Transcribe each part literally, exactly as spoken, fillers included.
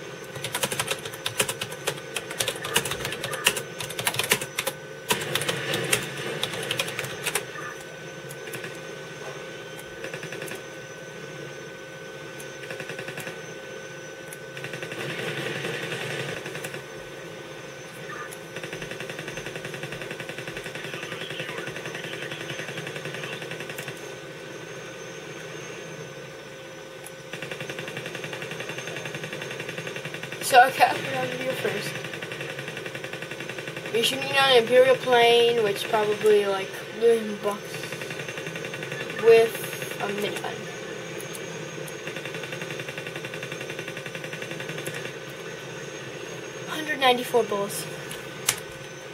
So okay, I'll put on the video first. We're shooting on an Imperial plane, which probably like a million bucks, with a minigun. one hundred ninety-four bullets.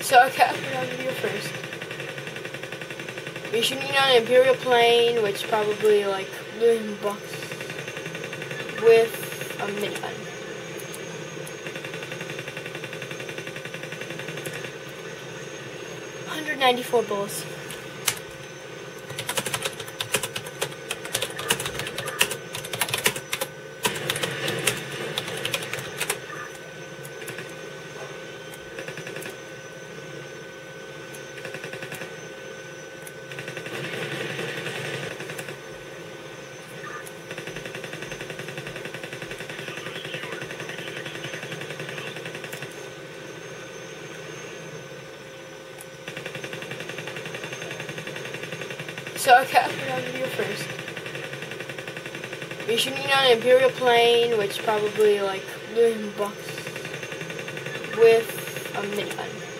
So I got it on video first. We're shooting on an Imperial plane, which probably like a million bucks, with a minigun. one hundred ninety-four bullets. So I got it on video first. We're shooting on an Imperial plane, which probably like a million bucks, with a minigun.